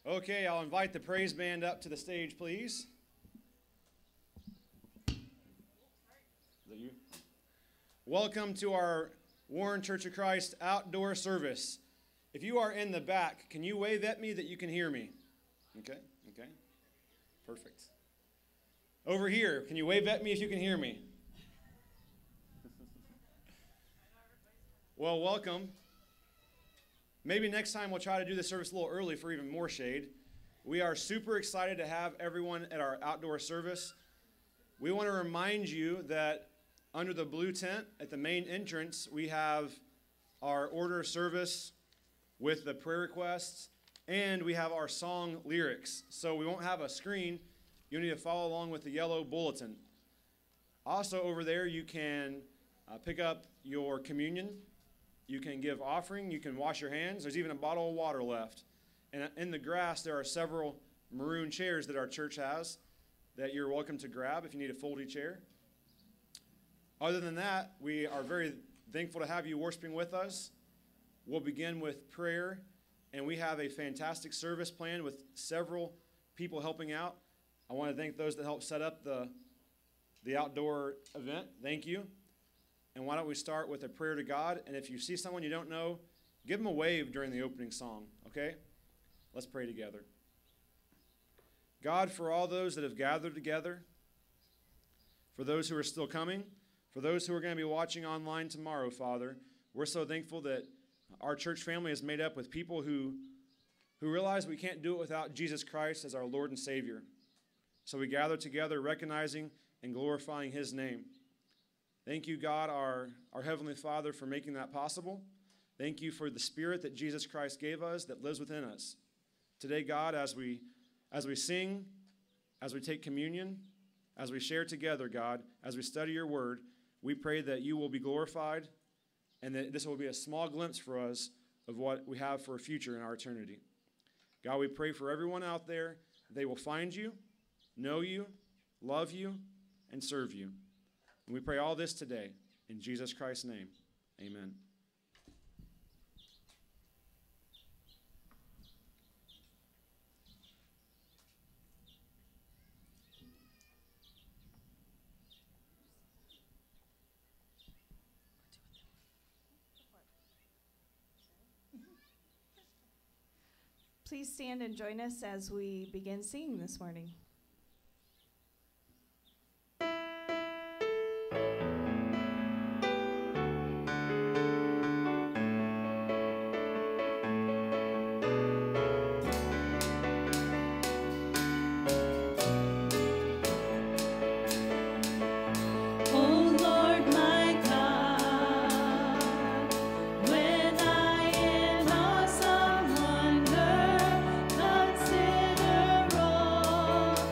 Okay, I'll invite the praise band up to the stage, please. Is that you? Welcome to our Warren Church of Christ outdoor service. If you are in the back, can you wave at me that you can hear me? Okay. Perfect. Over here, can you wave at me if you can hear me? Well, welcome. Maybe next time we'll try to do the service a little early for even more shade. We are super excited to have everyone at our outdoor service. We want to remind you that under the blue tent at the main entrance, we have our order of service with the prayer requests, and we have our song lyrics. So we won't have a screen. You'll need to follow along with the yellow bulletin. Also over there, you can pick up your communion. You can give offering. You can wash your hands. There's even a bottle of water left. And in the grass, there are several maroon chairs that our church has that you're welcome to grab if you need a foldy chair. Other than that, we are very thankful to have you worshiping with us. We'll begin with prayer, and we have a fantastic service planned with several people helping out. I want to thank those that helped set up the outdoor event. Thank you. And why don't we start with a prayer to God? And if you see someone you don't know, give them a wave during the opening song, okay? Let's pray together. God, for all those that have gathered together, for those who are still coming, for those who are going to be watching online tomorrow, Father, we're so thankful that our church family is made up with people who realize we can't do it without Jesus Christ as our Lord and Savior. So we gather together recognizing and glorifying His name. Thank you, God, our Heavenly Father, for making that possible. Thank you for the Spirit that Jesus Christ gave us that lives within us. Today, God, as we sing, as we take communion, as we share together, God, as we study your word, we pray that you will be glorified and that this will be a small glimpse for us of what we have for a future in our eternity. God, we pray for everyone out there, they will find you, know you, love you, and serve you. And we pray all this today in Jesus Christ's name. Amen. Please stand and join us as we begin singing this morning. Consider all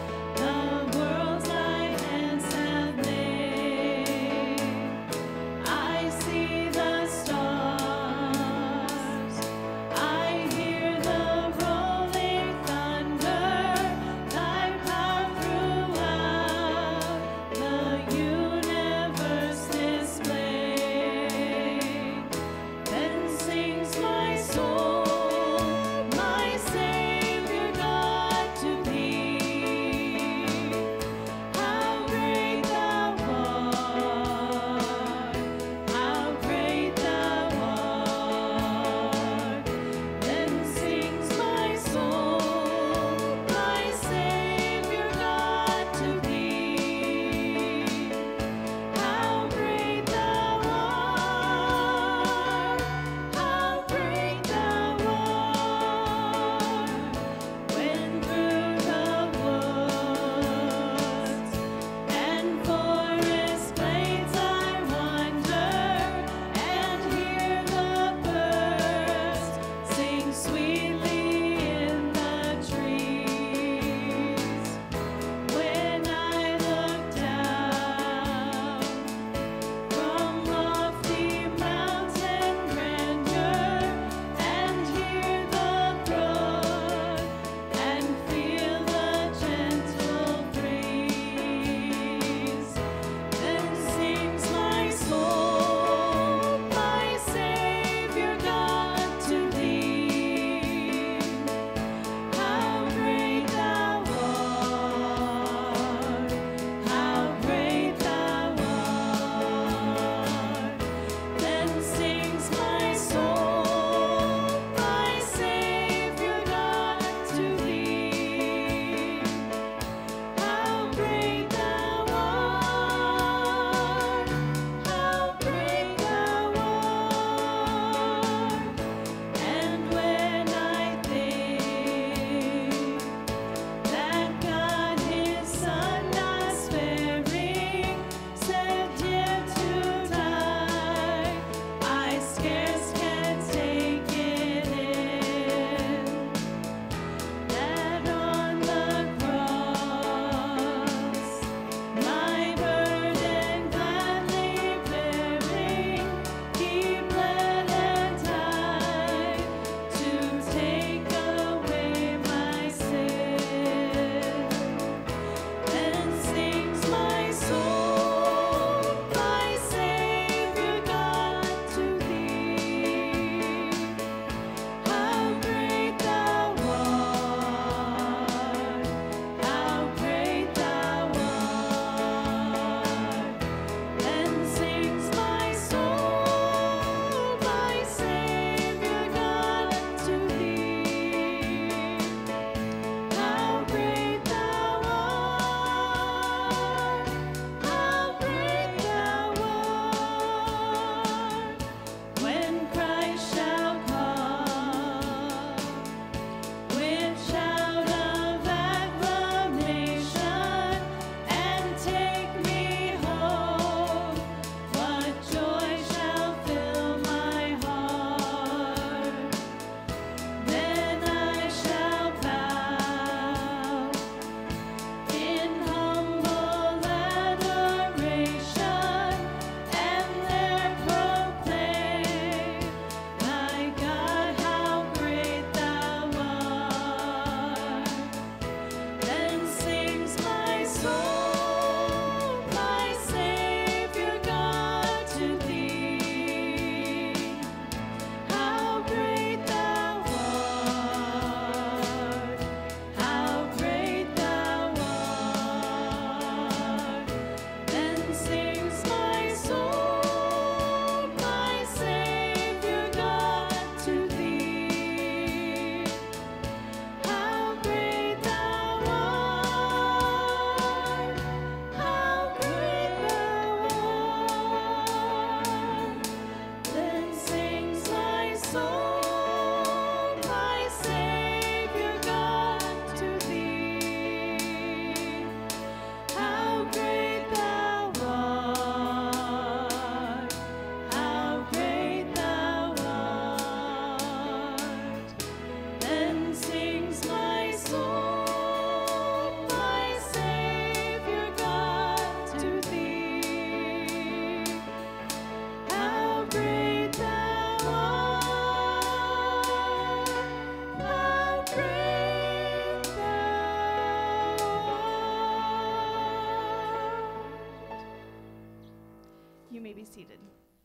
be seated.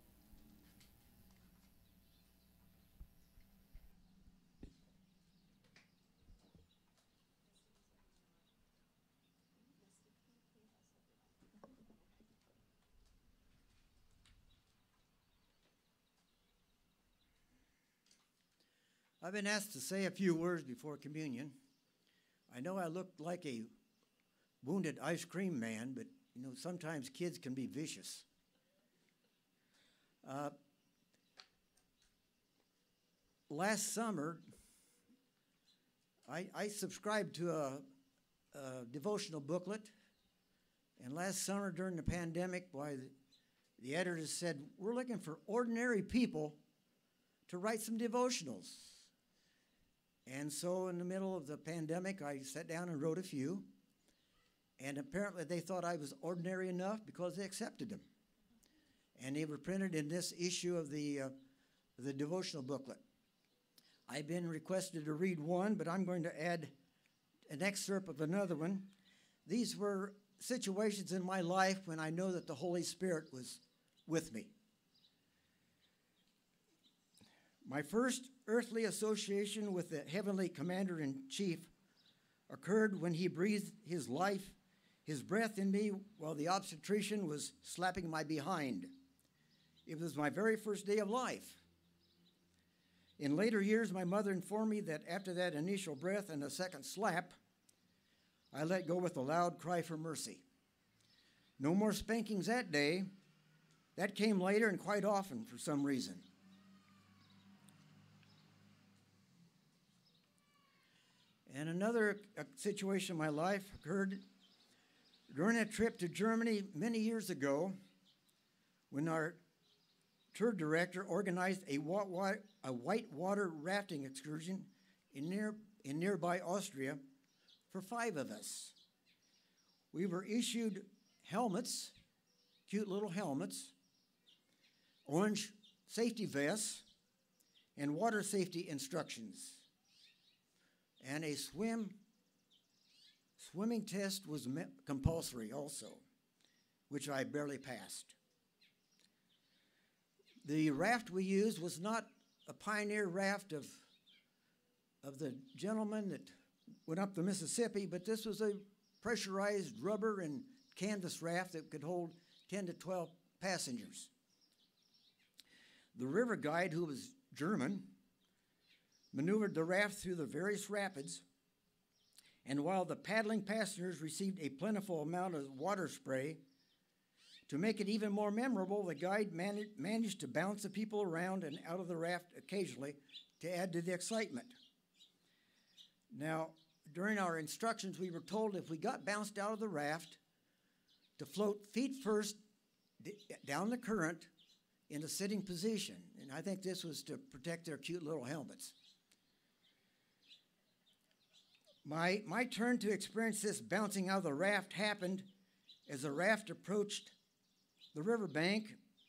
I've been asked to say a few words before communion. I know I look like a wounded ice cream man, but sometimes kids can be vicious. Last summer, I subscribed to a devotional booklet, and last summer during the pandemic, the editor said, we're looking for ordinary people to write some devotionals. And so in the middle of the pandemic, I sat down and wrote a few. And apparently they thought I was ordinary enough because they accepted them. And they were printed in this issue of the devotional booklet. I've been requested to read one, but I'm going to add an excerpt of another one. These were situations in my life when I know that the Holy Spirit was with me. My first earthly association with the heavenly commander-in-chief occurred when he breathed his life, his breath in me while the obstetrician was slapping my behind. It was my very first day of life. In later years, my mother informed me that after that initial breath and a second slap, I let go with a loud cry for mercy. No more spankings that day. That came later and quite often for some reason. And another situation in my life occurred during a trip to Germany many years ago when our tour director organized a whitewater rafting excursion in nearby Austria for 5 of us. We were issued helmets, cute little helmets, orange safety vests, and water safety instructions. And a swimming test was compulsory also, which I barely passed. The raft we used was not a pioneer raft of the gentleman that went up the Mississippi, but this was a pressurized rubber and canvas raft that could hold 10 to 12 passengers. The river guide, who was German, maneuvered the raft through the various rapids, and while the paddling passengers received a plentiful amount of water spray, to make it even more memorable, the guide managed to bounce the people around and out of the raft occasionally to add to the excitement. Now, during our instructions, we were told if we got bounced out of the raft, to float feet first down the current in a sitting position. And I think this was to protect their cute little helmets. My turn to experience this bouncing out of the raft happened as the raft approached the riverbank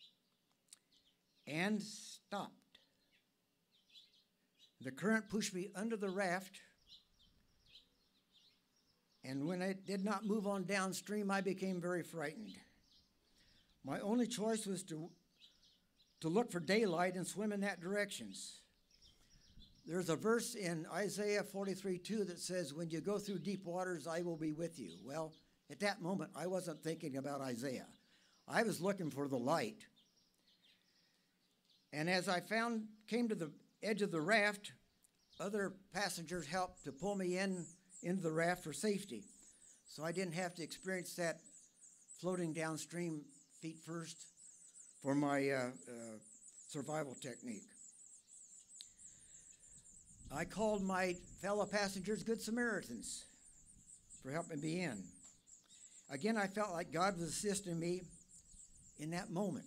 and stopped. The current pushed me under the raft, and when it did not move on downstream, I became very frightened. My only choice was to look for daylight and swim in that direction. There's a verse in Isaiah 43:2 that says, when you go through deep waters, I will be with you. Well, at that moment, I wasn't thinking about Isaiah. I was looking for the light. And as I came to the edge of the raft, other passengers helped to pull me into the raft for safety. So I didn't have to experience that floating downstream feet first for my survival technique. I called my fellow passengers Good Samaritans for helping me in. Again, I felt like God was assisting me in that moment.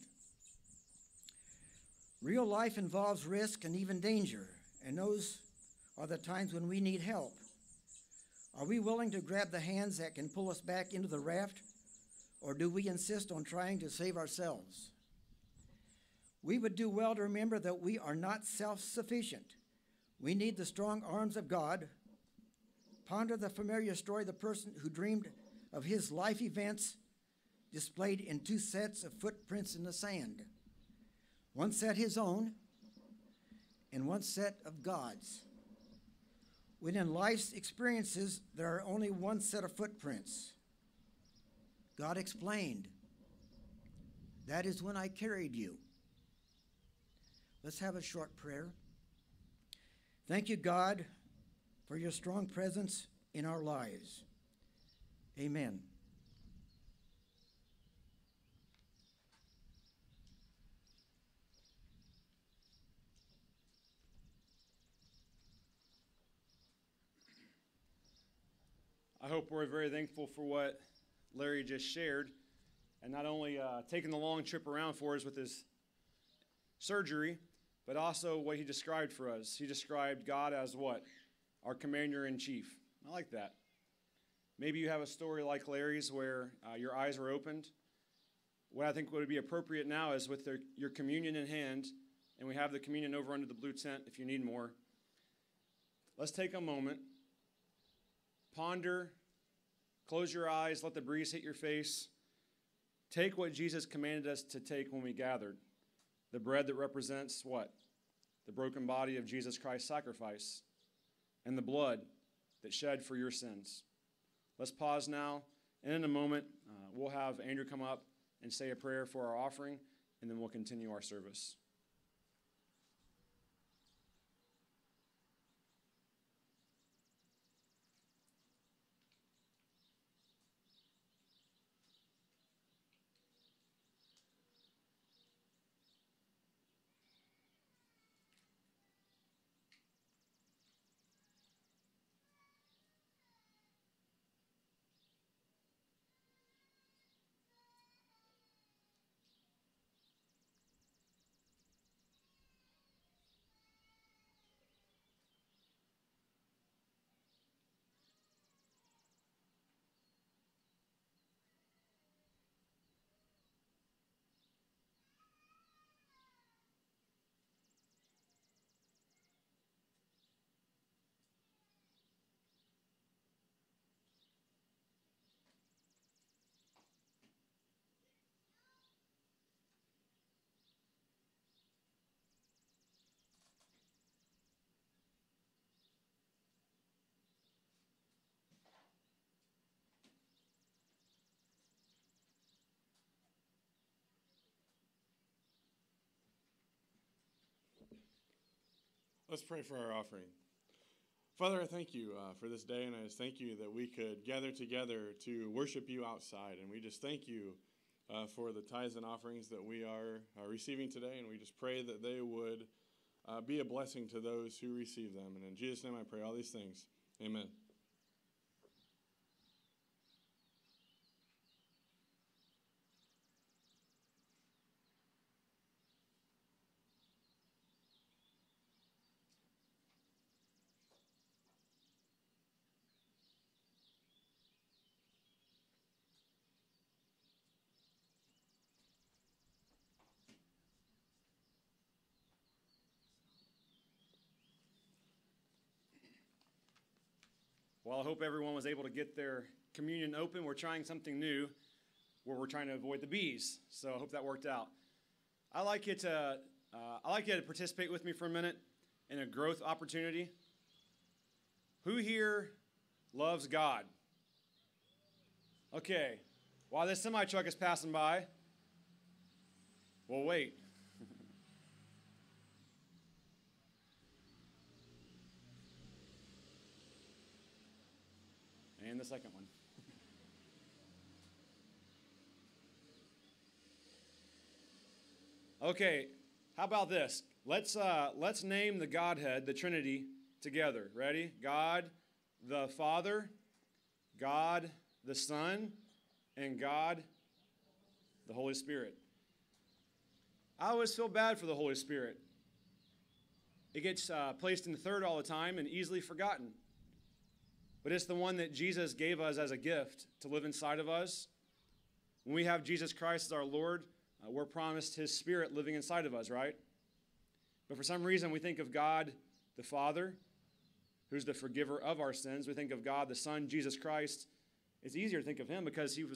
Real life involves risk and even danger, and those are the times when we need help. Are we willing to grab the hands that can pull us back into the raft, or do we insist on trying to save ourselves? We would do well to remember that we are not self-sufficient. We need the strong arms of God. Ponder the familiar story of the person who dreamed of his life events displayed in two sets of footprints in the sand. One set his own, and one set of God's. Within life's experiences, there are only one set of footprints. God explained, "That is when I carried you." Let's have a short prayer. Thank you, God, for your strong presence in our lives. Amen. I hope we're very thankful for what Larry just shared, and not only taking the long trip around for us with his surgery, but also what he described for us. He described God as what? Our commander-in-chief. I like that. Maybe you have a story like Larry's where your eyes were opened. What I think would be appropriate now is with your communion in hand, and we have the communion over under the blue tent if you need more. Let's take a moment. Ponder, close your eyes, let the breeze hit your face. Take what Jesus commanded us to take when we gathered. The bread that represents what? The broken body of Jesus Christ's sacrifice. And the blood that shed for your sins. Let's pause now, and in a moment, we'll have Andrew come up and say a prayer for our offering, and then we'll continue our service. Let's pray for our offering. Father, I thank you for this day, and I just thank you that we could gather together to worship you outside. And we just thank you for the tithes and offerings that we are receiving today, and we just pray that they would be a blessing to those who receive them. And in Jesus' name I pray all these things. Amen. Well, I hope everyone was able to get their communion open. We're trying something new where we're trying to avoid the bees. So I hope that worked out. I'd like you to participate with me for a minute in a growth opportunity. Who here loves God? Okay, while this semi-truck is passing by, we'll wait. And the second one. Okay, how about this? Let's name the Godhead, the Trinity, together. Ready? God the Father, God the Son, and God the Holy Spirit. I always feel bad for the Holy Spirit. It gets placed in third all the time and easily forgotten. But it's the one that Jesus gave us as a gift to live inside of us. When we have Jesus Christ as our Lord, we're promised his Spirit living inside of us, right? But for some reason, we think of God the Father, who's the forgiver of our sins. We think of God the Son, Jesus Christ. It's easier to think of him because he was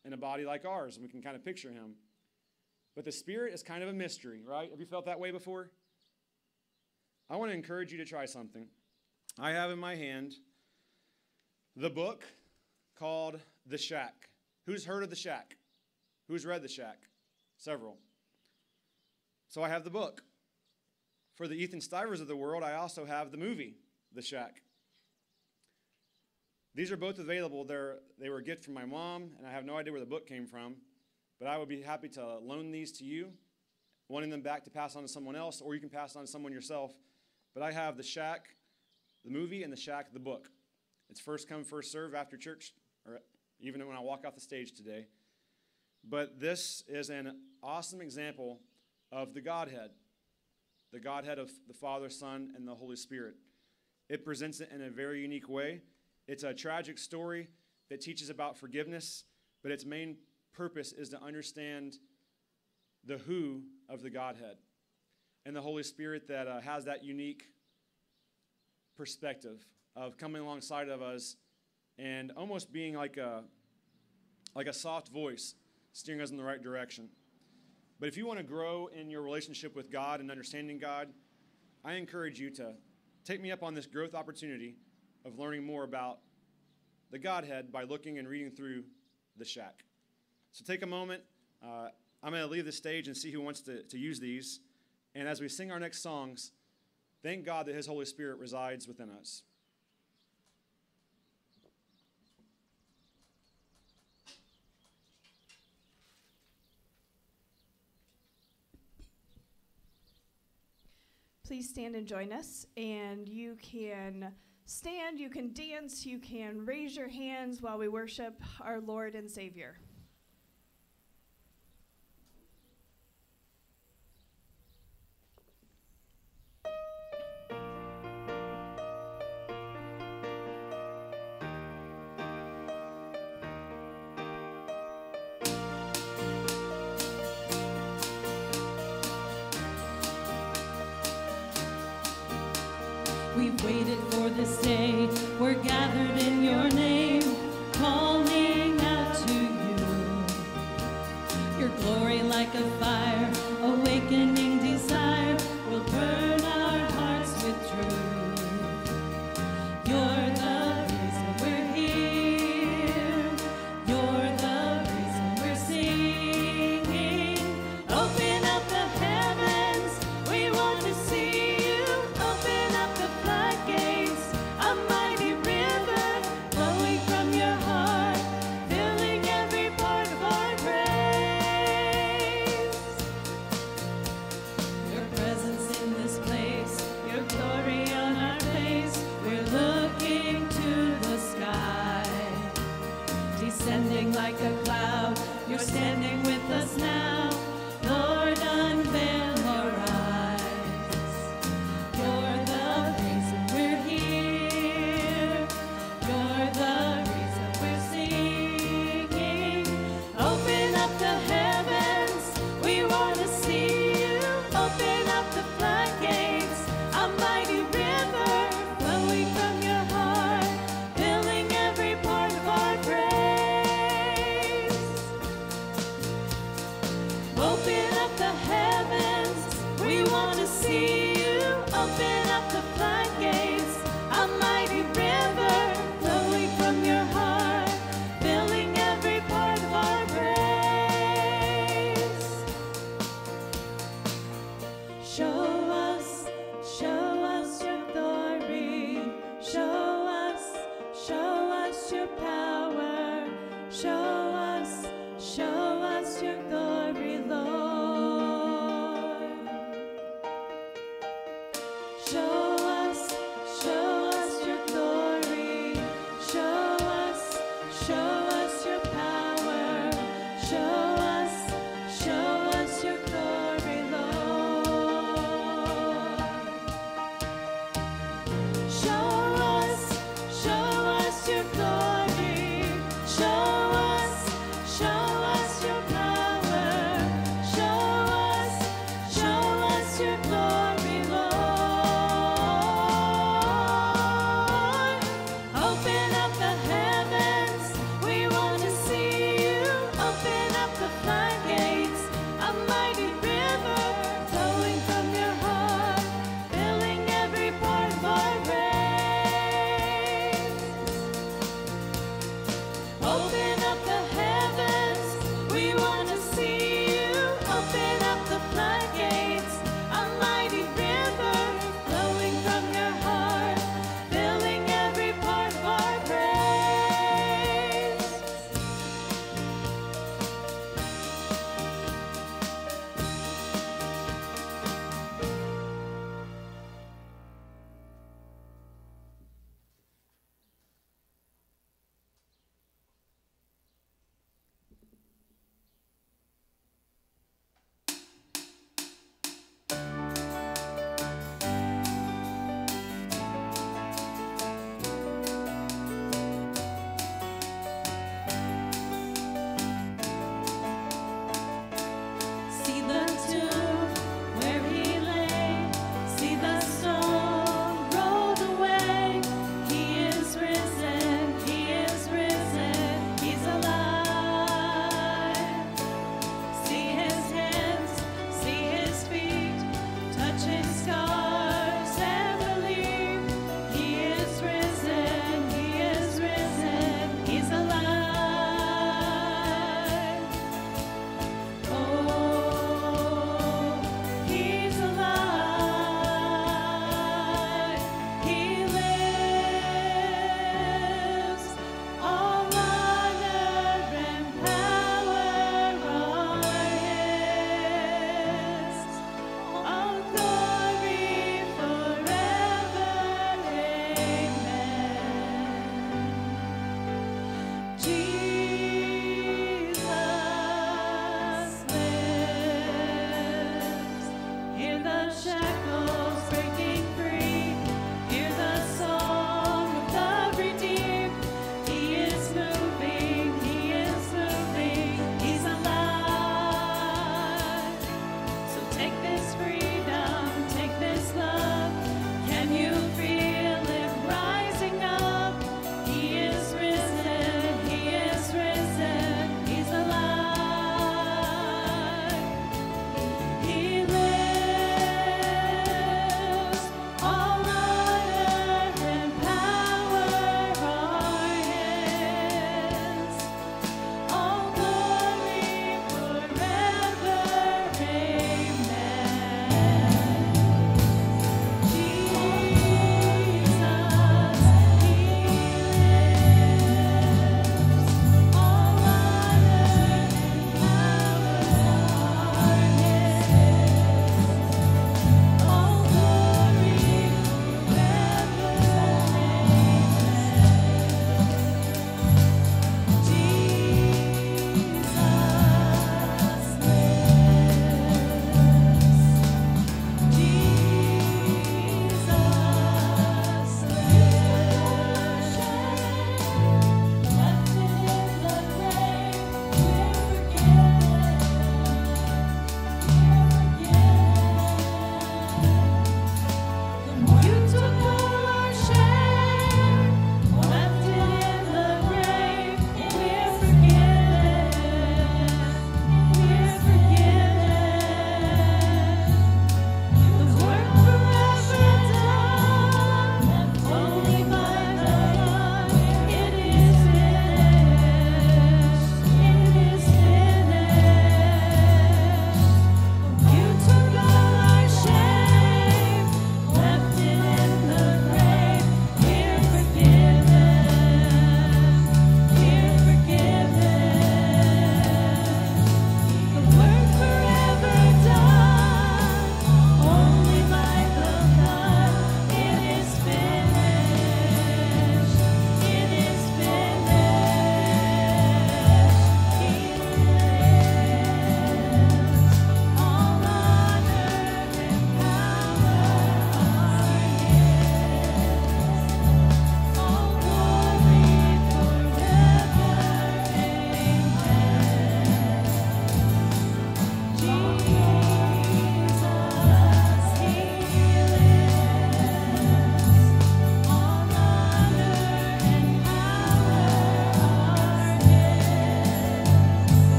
in a body like ours, and we can kind of picture him. But the Spirit is kind of a mystery, right? Have you felt that way before? I want to encourage you to try something. I have in my hand the book called The Shack. Who's heard of The Shack? Who's read The Shack? Several. So I have the book. For the Ethan Stivers of the world, I also have the movie, The Shack. These are both available. They were a gift from my mom, and I have no idea where the book came from, but I would be happy to loan these to you, wanting them back to pass on to someone else, or you can pass on to someone yourself. But I have The Shack, the movie, and The Shack, the book. It's first come, first serve after church, or even when I walk off the stage today. But this is an awesome example of the Godhead of the Father, Son, and the Holy Spirit. It presents it in a very unique way. It's a tragic story that teaches about forgiveness, but its main purpose is to understand the who of the Godhead and the Holy Spirit that has that unique perspective of coming alongside of us and almost being like a soft voice steering us in the right direction. But if you want to grow in your relationship with God and understanding God, I encourage you to take me up on this growth opportunity of learning more about the Godhead by looking and reading through The Shack. So take a moment. I'm going to leave the stage and see who wants to use these. And as we sing our next songs, thank God that His Holy Spirit resides within us. Please stand and join us, and you can stand, you can dance, you can raise your hands while we worship our Lord and Savior. We've waited for this day. We're gathered in your name, calling out to you. Your glory like a fire, awakening desire, will burn our hearts with truth. You're the reason we're here. You're the reason we're singing. Open up the heavens, we want to see.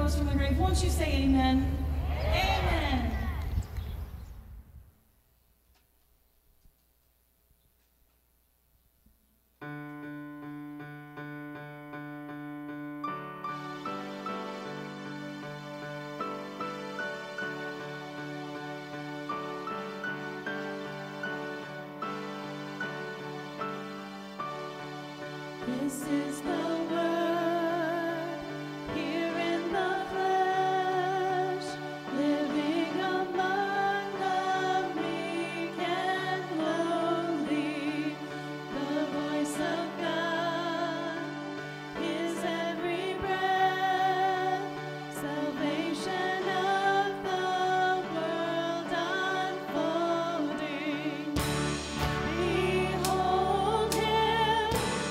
rose from the grave. Won't you say amen? Amen. This is the word here in the flesh, living among the meek and lowly. The voice of God, His every breath, salvation of the world unfolding. Behold Him.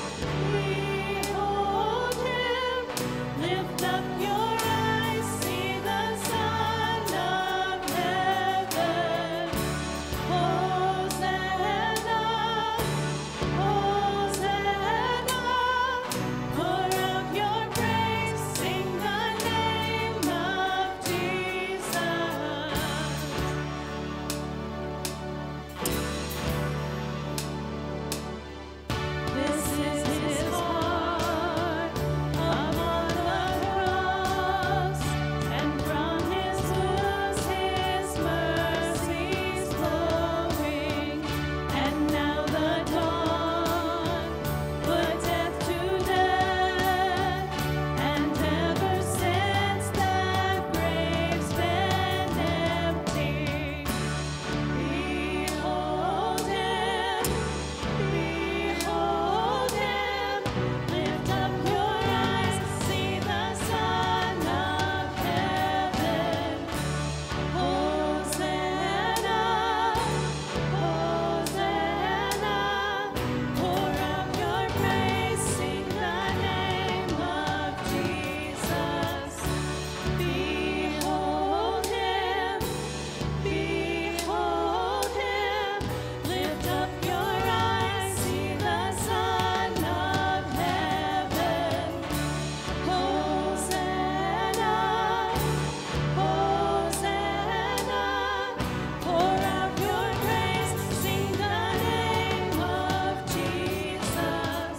Behold Him, lift up your eyes, see the Son of Heaven. Hosanna, Hosanna, pour out your praise, sing the name of Jesus. This is His heart upon the cross, and from His wounds His mercies flowing. And now the dawn put death to death, and ever since that grave's been empty. Behold Him. Behold Him, lift up your eyes, see the Son of Heaven. Hosanna, Hosanna, pour out your praise, sing the name of Jesus. Behold Him. Behold Him, lift up your eyes, see the Son of Heaven. Hosanna, Hosanna, pour out your praise, sing the name of Jesus.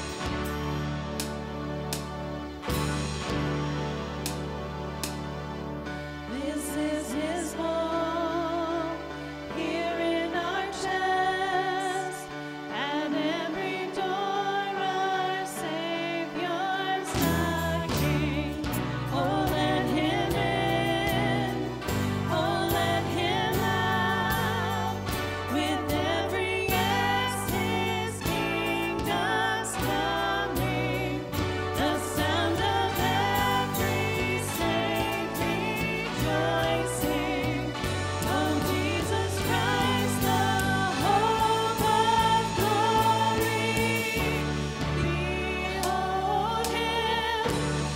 This is His home, here in our chest, at every door our Savior's knocking. Oh, let Him in, oh, let Him out. With every yes, His kingdom's coming. The sound of every saint rejoicing. Oh, Jesus Christ, the hope of glory. Behold Him,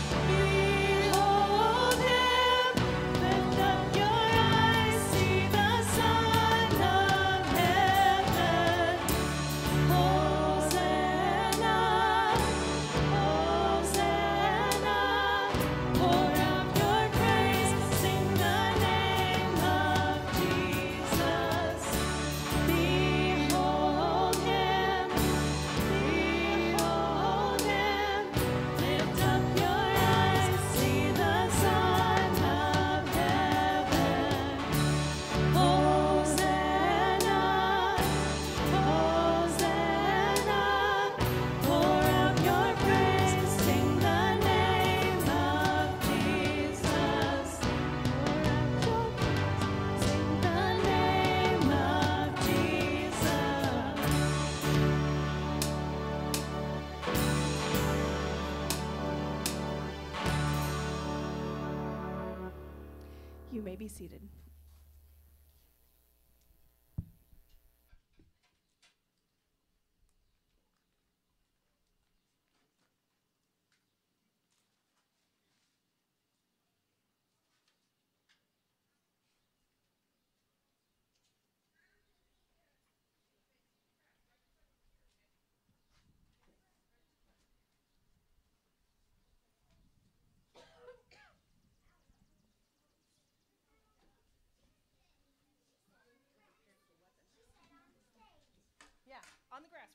behold Him, lift up your eyes, see the Son of Heaven. Hosanna, Hosanna, pour out your praise, sing the name of Jesus. Behold Him, behold Him, lift up your eyes, see the Son of Heaven. Hosanna, Hosanna, pour out your praise, sing the name of Jesus. Pour out your praise, sing the name of Jesus. You may be seated.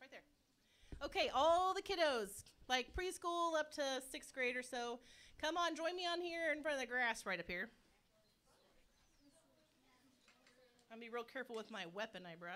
right there. Okay, all the kiddos, like preschool up to 6th grade or so, come on, join me on here in front of the grass right up here. I'm going to be real careful with my weapon I brought.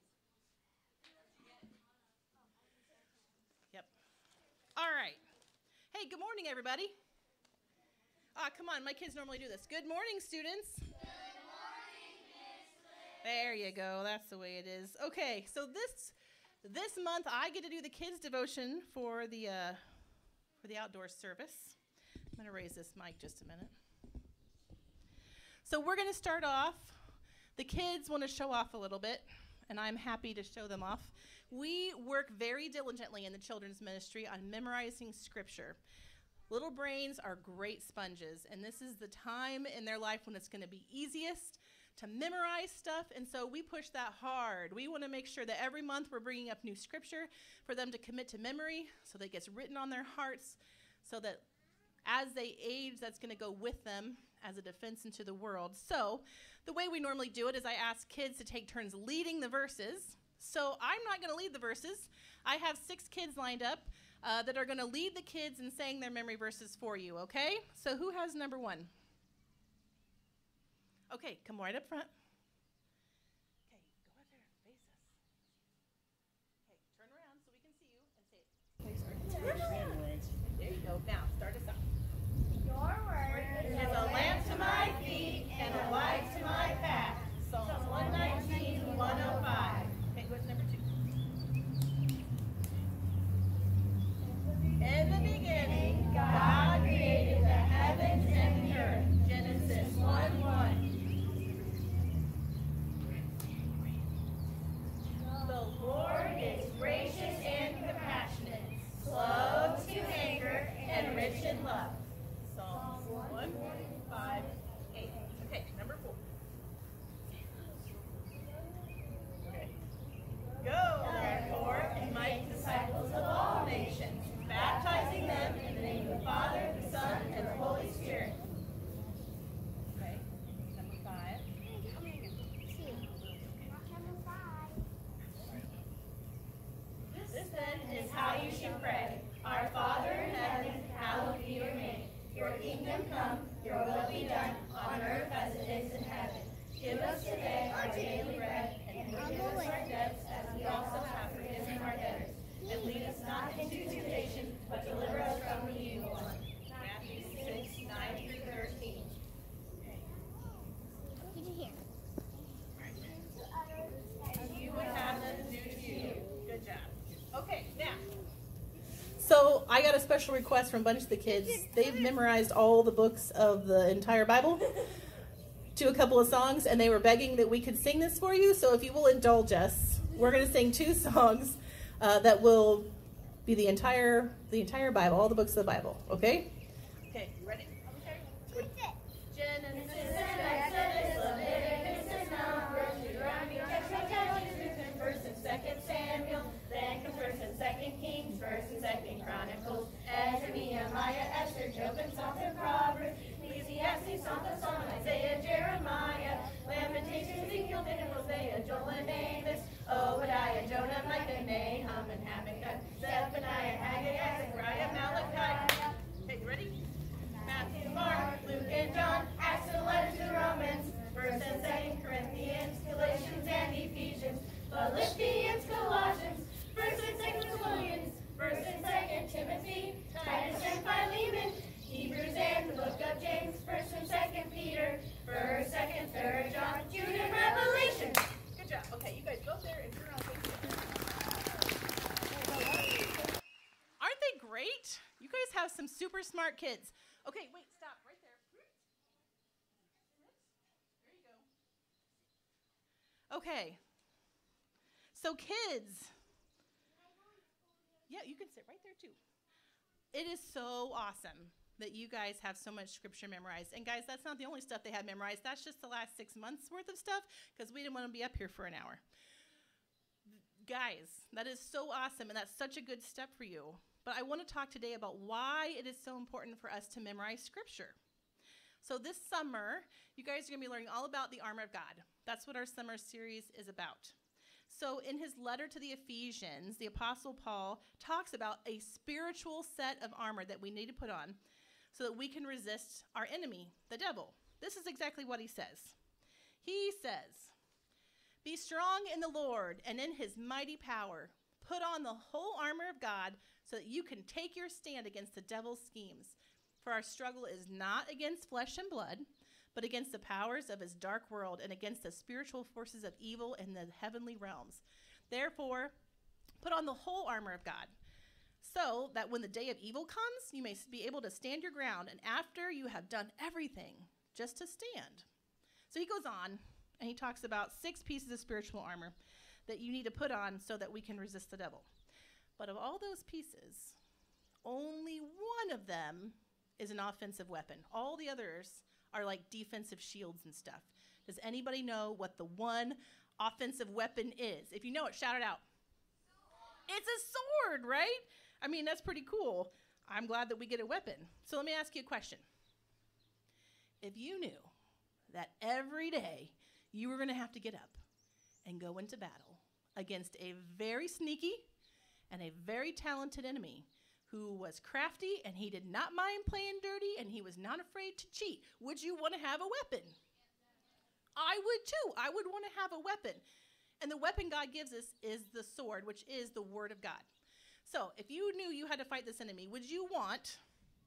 Yep. All right. Hey, good morning, everybody. Come on, my kids normally do this. Good morning, students. Good morning, Miss Liz. There you go. That's the way it is. Okay, so this month I get to do the kids' devotion for the outdoor service. I'm going to raise this mic just a minute. So we're going to start off. The kids want to show off a little bit, and I'm happy to show them off. We work very diligently in the children's ministry on memorizing scripture. Little brains are great sponges, and this is the time in their life when it's going to be easiest to memorize stuff, and so we push that hard. We want to make sure that every month we're bringing up new scripture for them to commit to memory so that it gets written on their hearts, so that as they age, that's going to go with them as a defense into the world. So the way we normally do it is I ask kids to take turns leading the verses. So I'm not going to lead the verses. I have 6 kids lined up that are going to lead the kids in saying their memory verses for you, okay? So who has number 1? Okay, come right up front. Okay, go out there, face us. Okay, turn around so we can see you and say it. There you go. Now, start us off. Your word is a lamp to my feet and a light to my path. Psalms 119, 105. Okay, what's number 2? In the beginning, God created the heavens and the earth. Genesis 1:1. The Lord is gracious and compassionate, slow to anger, and rich in love. Psalms 1:5-8. Okay, number 4. Okay. Go, therefore, and make disciples of all nations, baptizing them in the name of the Father, the Son, and the Holy Spirit. Okay, number 5. This then is how you should pray. Our Father in heaven, hallowed be your name. Your kingdom come, your will be done, on earth as it is in heaven. Give us today our daily bread, and forgive us our debts as we also have forgiven our debtors. And lead us not into temptation, but deliver us from the evil one. Matthew 6:9-13. Did you hear? As you would have them do to you. Good job. Okay, now. So I got a special request from a bunch of the kids. They've memorized all the books of the entire Bible to a couple of songs, and they were begging that we could sing this for you. So if you will indulge us, we're going to sing 2 songs that will be the entire Bible, all the books of the Bible. Okay? Okay, you ready? Genesis, Exodus, Leviticus, and Numbers, Deuteronomy, Exodus, 1st and 2nd Samuel, then comes 1st and 2nd Kings, 1st and 2nd Chronicles, Ezra, Nehemiah, Esther, Job, and Psalms and Proverbs, Ecclesiastes, Song of Solomon, Isaiah, Jeremiah, Lamentations, Ezekiel, and Hosea, Joel, and Amos, Obadiah, Jonah, Micah, Nahum, and Habakkuk, Zephaniah, Haggai, Zechariah, Malachi. Okay, you ready? Matthew, Mark, Luke, and John, Acts and letters to Romans, 1st and 2nd Corinthians, Galatians, and Ephesians, Philippians, Colossians, 1st and 2nd Thessalonians, 1st and 2nd Timothy, Titus and Philemon, Hebrews and the book of James, 1st and 2nd Peter, 1st, 2nd, 3rd John, Jude, and Revelation. Good job. Okay, you guys go up there and turn around. Aren't they great? You guys have some super smart kids. Okay, wait, stop right there. There you go. Okay. So kids. Yeah, you can sit right there too. It is so awesome that you guys have so much scripture memorized. And guys, that's not the only stuff they have memorized. That's just the last 6 months worth of stuff because we didn't want to be up here for an hour. Guys, that is so awesome, and that's such a good step for you. But I want to talk today about why it is so important for us to memorize scripture. So this summer, you guys are going to be learning all about the armor of God. That's what our summer series is about. So in his letter to the Ephesians, the Apostle Paul talks about a spiritual set of armor that we need to put on so that we can resist our enemy, the devil. This is exactly what he says. He says, "Be strong in the Lord and in his mighty power. Put on the whole armor of God so that you can take your stand against the devil's schemes. For our struggle is not against flesh and blood, but against the powers of his dark world and against the spiritual forces of evil in the heavenly realms. Therefore, put on the whole armor of God, so that when the day of evil comes, you may be able to stand your ground, and after you have done everything, just to stand." So he goes on, and he talks about 6 pieces of spiritual armor that you need to put on so that we can resist the devil. But of all those pieces, only one of them is an offensive weapon. All the others are like defensive shields and stuff. Does anybody know what the one offensive weapon is? If you know it, shout it out. It's a sword, right? I mean, that's pretty cool. I'm glad that we get a weapon. So let me ask you a question. If you knew that every day you were going to have to get up and go into battle against a very sneaky and a very talented enemy who was crafty and he did not mind playing dirty and he was not afraid to cheat, would you want to have a weapon? I would too. I would want to have a weapon. And the weapon God gives us is the sword, which is the word of God. So if you knew you had to fight this enemy, would you want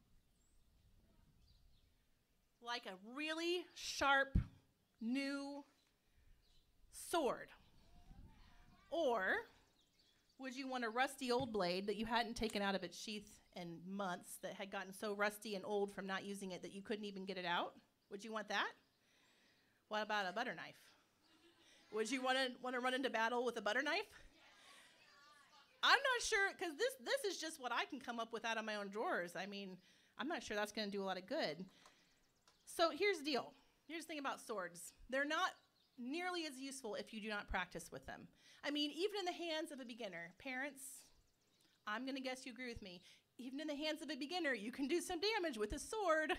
like a really sharp, new sword? Or would you want a rusty old blade that you hadn't taken out of its sheath in months, that had gotten so rusty and old from not using it that you couldn't even get it out? Would you want that? What about a butter knife? Would you want to run into battle with a butter knife? I'm not sure, because this is just what I can come up with out of my own drawers. I mean, I'm not sure that's going to do a lot of good. So here's the deal. Here's the thing about swords. They're not nearly as useful if you do not practice with them. I mean, even in the hands of a beginner, parents, I'm going to guess you agree with me, even in the hands of a beginner, you can do some damage with a sword.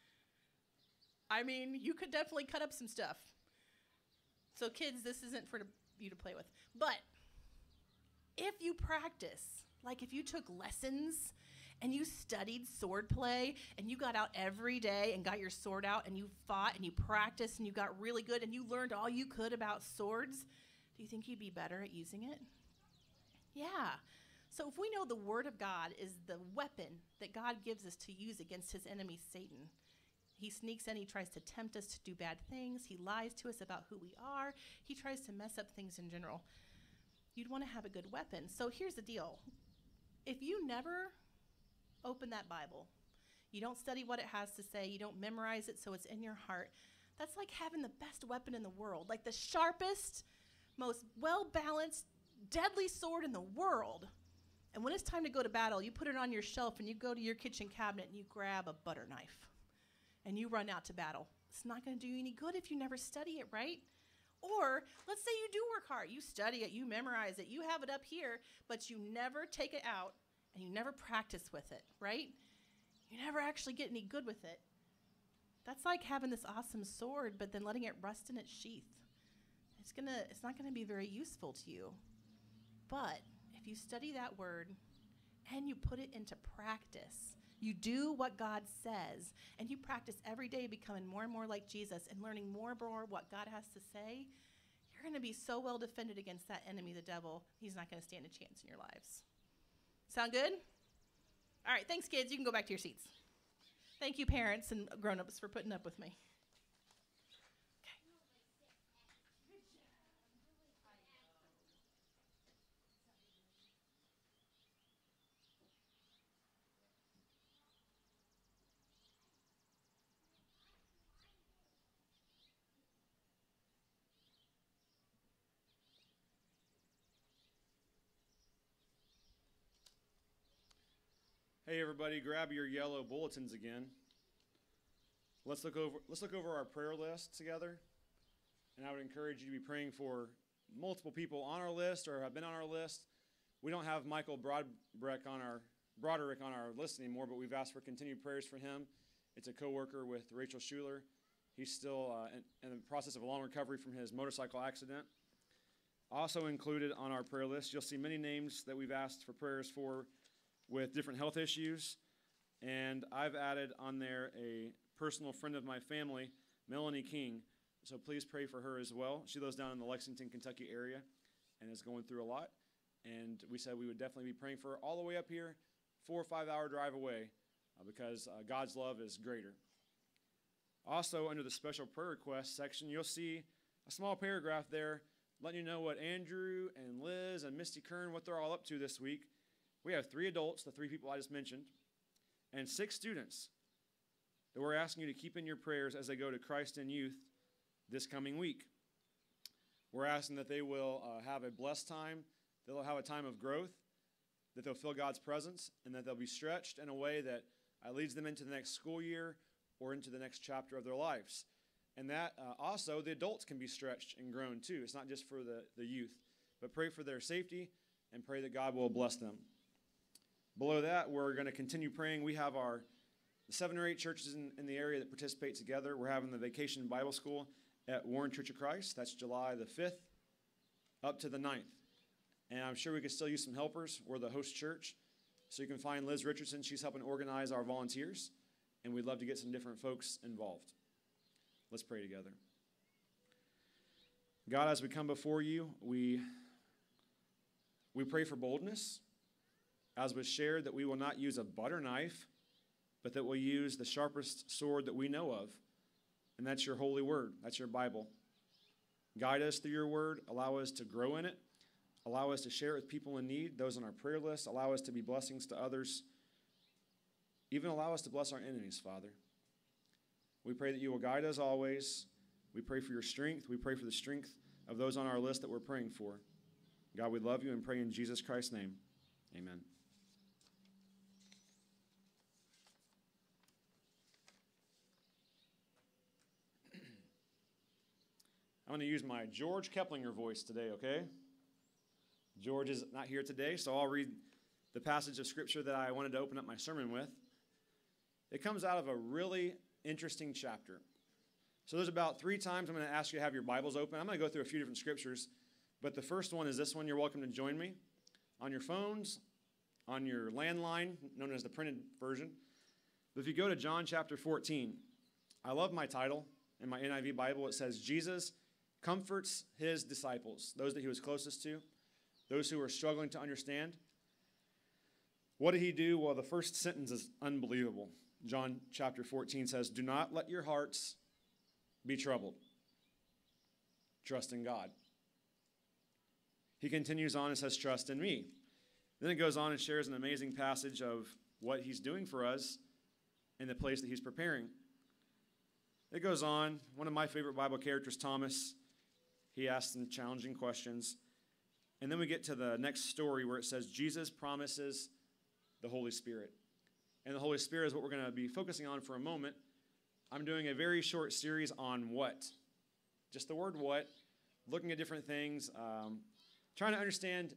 I mean, you could definitely cut up some stuff. So kids, this isn't for you to play with. But if you practice, like if you took lessons and you studied sword play and you got out every day and got your sword out and you fought and you practiced and you got really good and you learned all you could about swords, do you think you'd be better at using it? Yeah. So if we know the word of God is the weapon that God gives us to use against his enemy, Satan, he sneaks in, he tries to tempt us to do bad things, he lies to us about who we are, he tries to mess up things in general. You'd want to have a good weapon. So here's the deal. If you never open that Bible, you don't study what it has to say, you don't memorize it so it's in your heart, that's like having the best weapon in the world, like the sharpest, most well-balanced, deadly sword in the world. And when it's time to go to battle, you put it on your shelf and you go to your kitchen cabinet and you grab a butter knife and you run out to battle. It's not going to do you any good if you never study it, right? Or let's say you do work hard. You study it, you memorize it, you have it up here, but you never take it out and you never practice with it, right? You never actually get any good with it. That's like having this awesome sword, but then letting it rust in its sheath. It's not gonna be very useful to you. But if you study that word and you put it into practice, you do what God says, and you practice every day becoming more and more like Jesus and learning more and more what God has to say, you're going to be so well defended against that enemy, the devil, he's not going to stand a chance in your lives. Sound good? All right, thanks, kids. You can go back to your seats. Thank you, parents and grown-ups, for putting up with me. Hey everybody, grab your yellow bulletins again. Let's look over our prayer list together. And I would encourage you to be praying for multiple people on our list or have been on our list. We don't have Michael Broderick on our list anymore, but we've asked for continued prayers for him. It's a co-worker with Rachel Schuler. He's still in the process of a long recovery from his motorcycle accident. Also included on our prayer list, you'll see many names that we've asked for prayers for with different health issues. And I've added on there a personal friend of my family, Melanie King. So please pray for her as well. She lives down in the Lexington, Kentucky area and is going through a lot. And we said we would definitely be praying for her all the way up here, 4 or 5 hour drive away, because God's love is greater. Also, under the special prayer request section, you'll see a small paragraph there letting you know what Andrew and Liz and Misty Kern, what they're all up to this week. We have 3 adults, the 3 people I just mentioned, and 6 students that we're asking you to keep in your prayers as they go to Christ in Youth this coming week. We're asking that they will have a blessed time, they'll have a time of growth, that they'll feel God's presence, and that they'll be stretched in a way that leads them into the next school year or into the next chapter of their lives. And that also the adults can be stretched and grown too. It's not just for the youth. But pray for their safety and pray that God will bless them. Below that, we're going to continue praying. We have the 7 or 8 churches in the area that participate together. We're having the Vacation Bible School at Warren Church of Christ. That's July the 5th up to the 9th. And I'm sure we could still use some helpers. We're the host church. So you can find Liz Richardson. She's helping organize our volunteers. And we'd love to get some different folks involved. Let's pray together. God, as we come before you, we pray for boldness. As was shared, that we will not use a butter knife, but that we'll use the sharpest sword that we know of. And that's your holy word. That's your Bible. Guide us through your word. Allow us to grow in it. Allow us to share it with people in need, those on our prayer list. Allow us to be blessings to others. Even allow us to bless our enemies, Father. We pray that you will guide us always. We pray for your strength. We pray for the strength of those on our list that we're praying for. God, we love you and pray in Jesus Christ's name. Amen. I'm going to use my George Keplinger voice today, okay? George is not here today, so I'll read the passage of Scripture that I wanted to open up my sermon with. It comes out of a really interesting chapter. So there's about 3 times I'm going to ask you to have your Bibles open. I'm going to go through a few different scriptures, but the first one is this one. You're welcome to join me on your phones, on your landline, known as the printed version. But if you go to John chapter 14, I love my title. In my NIV Bible, it says, Jesus comforts his disciples, those that he was closest to, those who were struggling to understand. What did he do? Well, the first sentence is unbelievable. John chapter 14 says, do not let your hearts be troubled. Trust in God. He continues on and says, trust in me. Then it goes on and shares an amazing passage of what he's doing for us in the place that he's preparing. It goes on. One of my favorite Bible characters, Thomas, he asks some challenging questions. And then we get to the next story where it says, Jesus promises the Holy Spirit. And the Holy Spirit is what we're going to be focusing on for a moment. I'm doing a very short series on what. Just the word what. Looking at different things. Trying to understand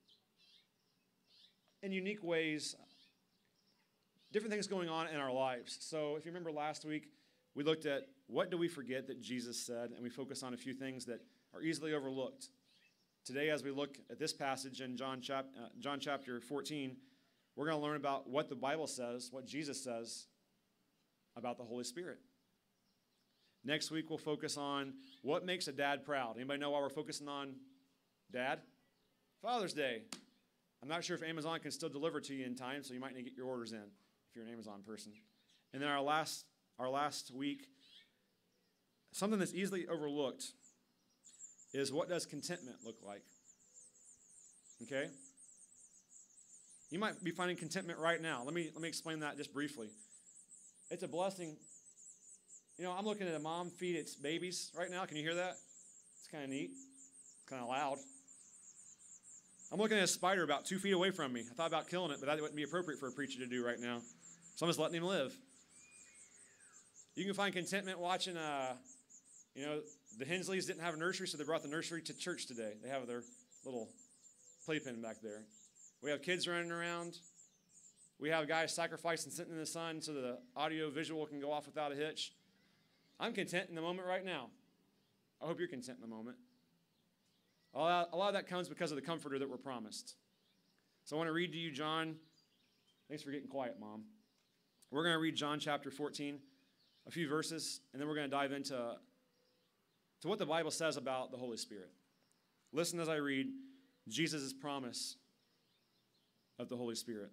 in unique ways different things going on in our lives. So if you remember last week, we looked at what do we forget that Jesus said, and we focused on a few things that are easily overlooked. Today, as we look at this passage in John chapter 14, we're going to learn about what the Bible says, what Jesus says about the Holy Spirit. Next week, we'll focus on what makes a dad proud. Anybody know why we're focusing on dad? Father's Day. I'm not sure if Amazon can still deliver to you in time, so you might need to get your orders in if you're an Amazon person. And then our last week, something that's easily overlooked is what does contentment look like? Okay? You might be finding contentment right now. Let me explain that just briefly. It's a blessing. You know, I'm looking at a mom feed its babies right now. Can you hear that? It's kind of neat. It's kind of loud. I'm looking at a spider about 2 feet away from me. I thought about killing it, but that wouldn't be appropriate for a preacher to do right now. So I'm just letting him live. You can find contentment watching, the Hensleys didn't have a nursery, so they brought the nursery to church today. They have their little playpen back there. We have kids running around. We have guys sacrificing, sitting in the sun so the audio visual can go off without a hitch. I'm content in the moment right now. I hope you're content in the moment. A lot of that comes because of the comforter that we're promised. So I want to read to you John. Thanks for getting quiet, Mom. We're going to read John chapter 14, a few verses, and then we're going to dive into what the Bible says about the Holy Spirit. Listen as I read Jesus' promise of the Holy Spirit.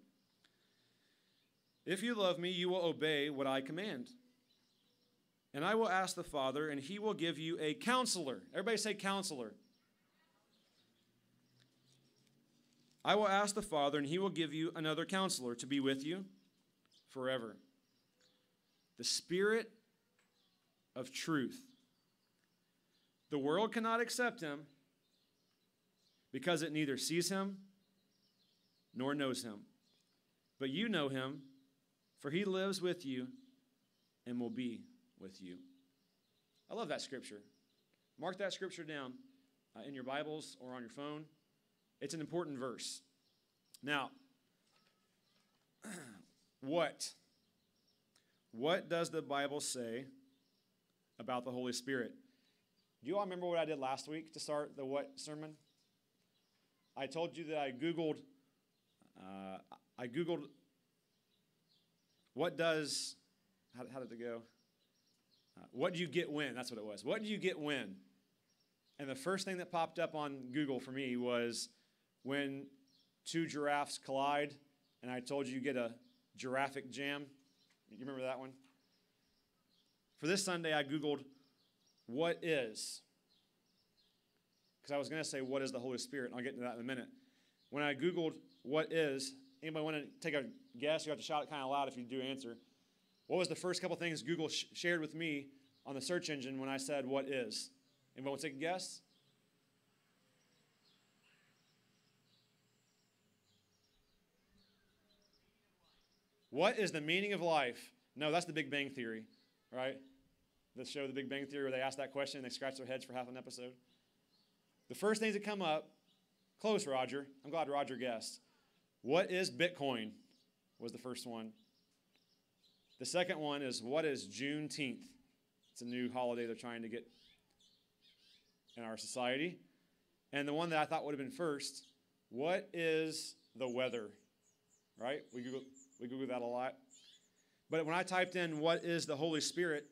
If you love me, you will obey what I command. And I will ask the Father, and he will give you a counselor. Everybody say counselor. I will ask the Father, and he will give you another counselor to be with you forever. The Spirit of truth. The world cannot accept him because it neither sees him nor knows him. But you know him, for he lives with you and will be with you. I love that scripture. Mark that scripture down in your Bibles or on your phone. It's an important verse. Now, what does the Bible say about the Holy Spirit? Do you all remember what I did last week to start the what sermon? I told you that I Googled what does, how did it go? What do you get when? That's what it was. What do you get when? And the first thing that popped up on Google for me was when two giraffes collide, and I told you get a giraffic jam. You remember that one? For this Sunday, I Googled, what is? Because I was going to say, what is the Holy Spirit? And I'll get into that in a minute. When I Googled, what is, anybody want to take a guess? You have to shout it kind of loud if you do answer. What was the first couple things Google shared with me on the search engine when I said, what is? Anybody want to take a guess? What is the meaning of life? No, that's the Big Bang Theory, right? The show The Big Bang Theory where they ask that question and they scratch their heads for half an episode. The first things that come up, close, Roger. I'm glad Roger guessed. What is Bitcoin was the first one. The second one is, what is Juneteenth? It's a new holiday they're trying to get in our society. And the one that I thought would have been first, what is the weather? Right? We Google that a lot. But when I typed in, what is the Holy Spirit,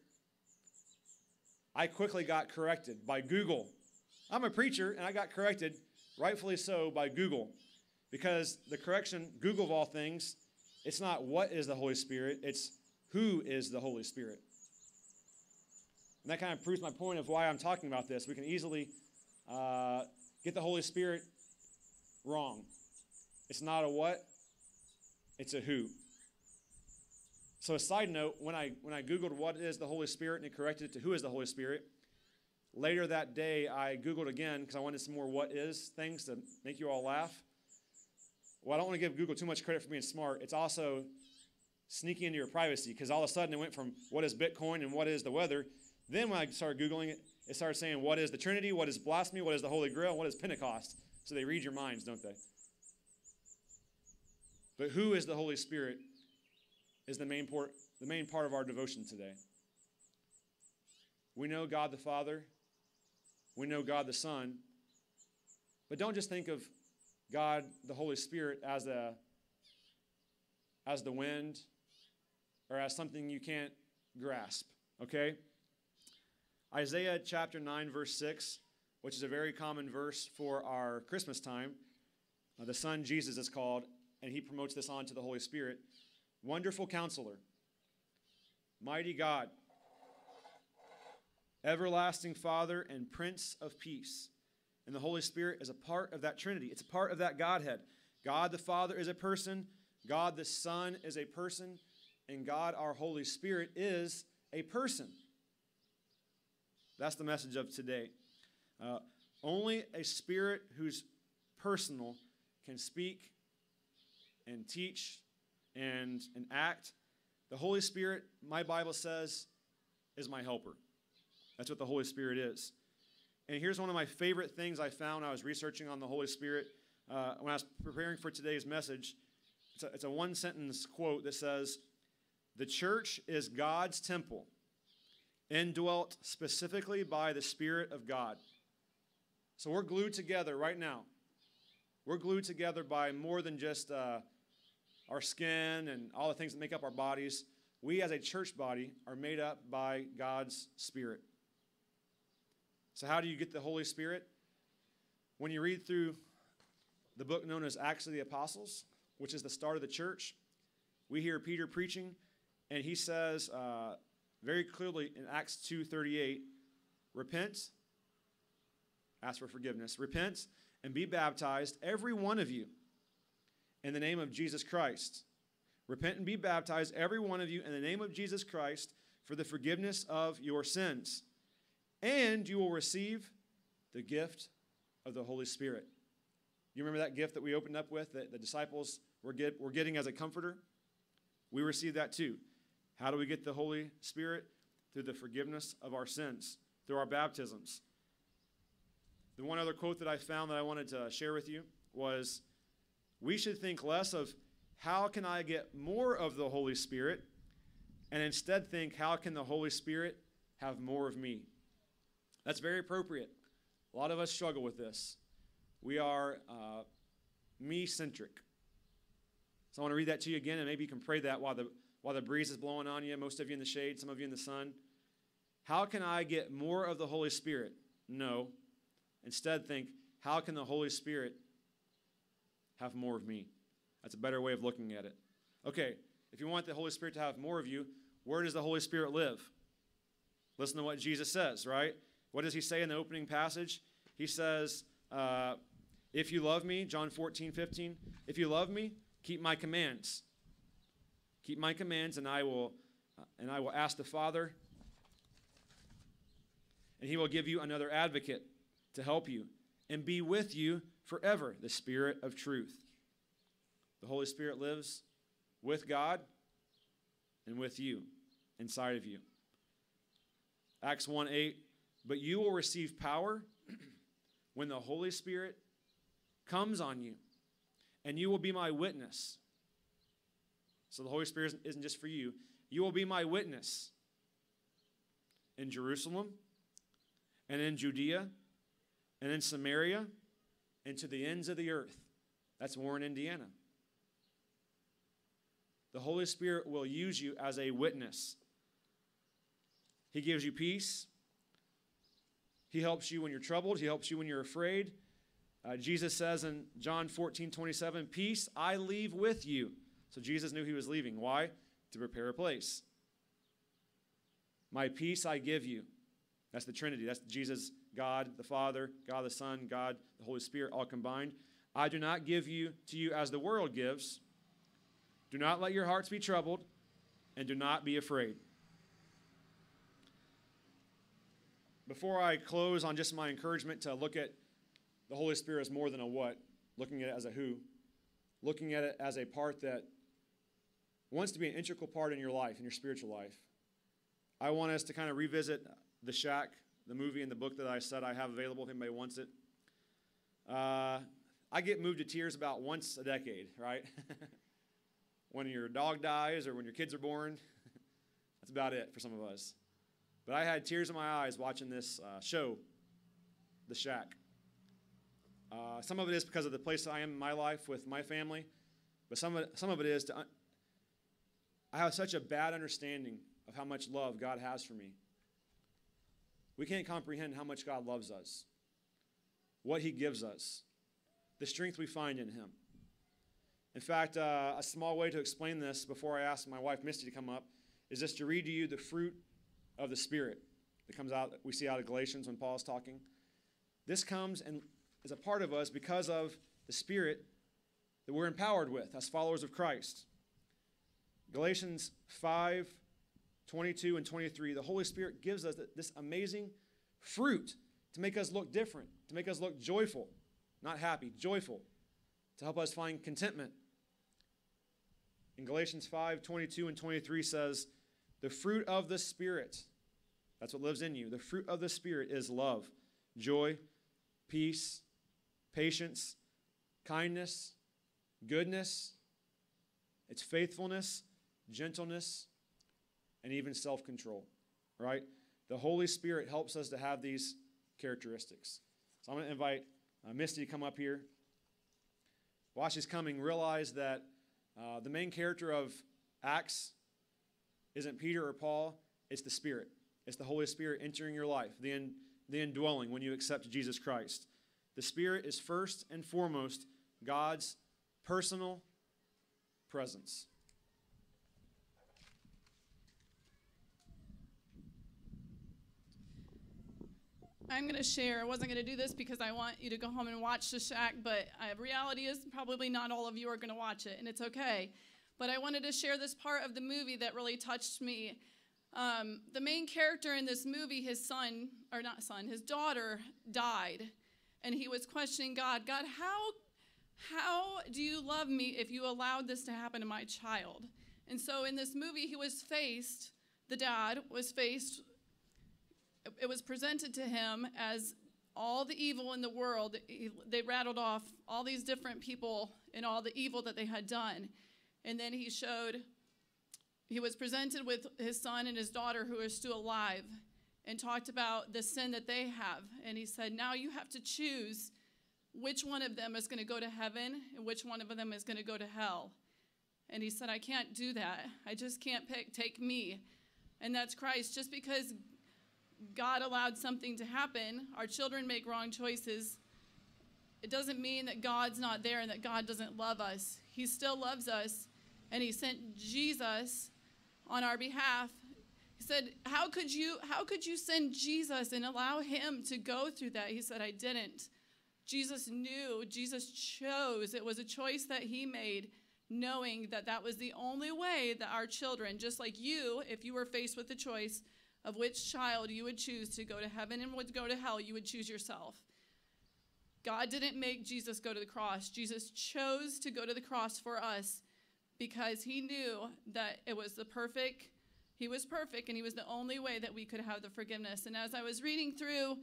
I quickly got corrected by Google. I'm a preacher, and I got corrected, rightfully so, by Google. Because the correction, Google of all things, it's not what is the Holy Spirit, it's who is the Holy Spirit. And that kind of proves my point of why I'm talking about this. We can easily get the Holy Spirit wrong. It's not a what, it's a who. So a side note, when I Googled what is the Holy Spirit and it corrected it to who is the Holy Spirit, later that day I Googled again because I wanted some more what is things to make you all laugh. Well, I don't want to give Google too much credit for being smart. It's also sneaking into your privacy because all of a sudden it went from what is Bitcoin and what is the weather. Then when I started Googling it, it started saying what is the Trinity, what is blasphemy, what is the Holy Grail, what is Pentecost. So they read your minds, don't they? But who is the Holy Spirit is the main part of our devotion today. We know God the Father. We know God the Son. But don't just think of God the Holy Spirit as the wind or as something you can't grasp, okay? Isaiah chapter 9, verse 6, which is a very common verse for our Christmas time. The Son, Jesus, is called, and he promotes this on to the Holy Spirit. Wonderful Counselor, Mighty God, Everlasting Father, and Prince of Peace. And the Holy Spirit is a part of that Trinity. It's a part of that Godhead. God the Father is a person, God the Son is a person, and God our Holy Spirit is a person. That's the message of today. Only a spirit who's personal can speak and teach and act. The Holy Spirit, my Bible says, is my helper. That's what the Holy Spirit is. And here's one of my favorite things I found when I was researching on the Holy Spirit. When I was preparing for today's message, it's a one-sentence quote that says, "The church is God's temple, indwelt specifically by the Spirit of God." So we're glued together right now. We're glued together by more than just our skin and all the things that make up our bodies. We as a church body are made up by God's Spirit. So how do you get the Holy Spirit? When you read through the book known as Acts of the Apostles, which is the start of the church, we hear Peter preaching, and he says very clearly in Acts 2:38, repent, ask for forgiveness, repent and be baptized, every one of you, in the name of Jesus Christ. Repent and be baptized, every one of you, in the name of Jesus Christ, for the forgiveness of your sins. And you will receive the gift of the Holy Spirit. You remember that gift that we opened up with, that the disciples were getting as a comforter? We receive that too. How do we get the Holy Spirit? Through the forgiveness of our sins, through our baptisms. The one other quote that I found that I wanted to share with you was, we should think less of how can I get more of the Holy Spirit, and instead think, how can the Holy Spirit have more of me? That's very appropriate. A lot of us struggle with this. We are me-centric. So I want to read that to you again, and maybe you can pray that while the breeze is blowing on you, most of you in the shade, some of you in the sun. How can I get more of the Holy Spirit? No. Instead, think, how can the Holy Spirit have more of me? That's a better way of looking at it. Okay, if you want the Holy Spirit to have more of you, where does the Holy Spirit live? Listen to what Jesus says, right? What does he say in the opening passage? He says, if you love me, John 14:15, if you love me, keep my commands. Keep my commands, and I will ask the Father, and he will give you another advocate to help you and be with you forever, the Spirit of truth. The Holy Spirit lives with God and with you, inside of you. Acts 1:8, but you will receive power when the Holy Spirit comes on you, and you will be my witness. So the Holy Spirit isn't just for you. You will be my witness in Jerusalem and in Judea and in Samaria and to the ends of the earth. That's Warren, Indiana. The Holy Spirit will use you as a witness. He gives you peace. He helps you when you're troubled. He helps you when you're afraid. Jesus says in John 14:27, peace I leave with you. So Jesus knew he was leaving. Why? To prepare a place. My peace I give you. That's the Trinity. That's Jesus, God the Father, God the Son, God the Holy Spirit, all combined. I do not give you to you as the world gives. Do not let your hearts be troubled, and do not be afraid. Before I close on just my encouragement to look at the Holy Spirit as more than a what, looking at it as a who, looking at it as a part that wants to be an integral part in your life, in your spiritual life, I want us to kind of revisit The Shack, the movie and the book that I said I have available if anybody wants it. I get moved to tears about once a decade, right? When your dog dies or when your kids are born. That's about it for some of us. But I had tears in my eyes watching this show, The Shack. Some of it is because of the place I am in my life with my family, but some of it is I have such a bad understanding of how much love God has for me. We can't comprehend how much God loves us, what he gives us, the strength we find in him. In fact, a small way to explain this before I ask my wife Misty to come up is just to read to you the fruit of the Spirit that comes out, we see out of Galatians when Paul's talking. This comes and is a part of us because of the Spirit that we're empowered with as followers of Christ. Galatians 5:22 and 23, the Holy Spirit gives us this amazing fruit to make us look different, to make us look joyful, not happy, joyful, to help us find contentment. In Galatians 5:22 and 23 says, the fruit of the Spirit, that's what lives in you. The fruit of the Spirit is love, joy, peace, patience, kindness, goodness, it's faithfulness, gentleness, and even self-control, right? The Holy Spirit helps us to have these characteristics. So I'm going to invite Misty to come up here. While she's coming, realize that the main character of Acts isn't Peter or Paul, it's the Spirit. It's the Holy Spirit entering your life, the indwelling when you accept Jesus Christ. The Spirit is first and foremost God's personal presence. I'm going to share. I wasn't going to do this because I want you to go home and watch The Shack, but reality is probably not all of you are going to watch it, and it's okay. But I wanted to share this part of the movie that really touched me. The main character in this movie, his daughter died, and he was questioning God. God, how do you love me if you allowed this to happen to my child? And so in this movie, the dad was faced, it was presented to him as all the evil in the world. They rattled off all these different people and all the evil that they had done. And then he was presented with his son and his daughter who are still alive and talked about the sin that they have. And he said, now you have to choose which one of them is going to go to heaven and which one of them is going to go to hell. And he said, I can't do that. I just can't take me. And that's Christ. Just because God allowed something to happen, our children make wrong choices, it doesn't mean that God's not there and that God doesn't love us. He still loves us, and he sent Jesus on our behalf. He said, how could you send Jesus and allow him to go through that? He said, I didn't. Jesus knew, Jesus chose. It was a choice that he made, knowing that that was the only way that our children, just like you, if you were faced with the choice of which child you would choose to go to heaven and would go to hell, you would choose yourself. God didn't make Jesus go to the cross. Jesus chose to go to the cross for us because he knew that he was perfect, and he was the only way that we could have the forgiveness. And as I was reading through,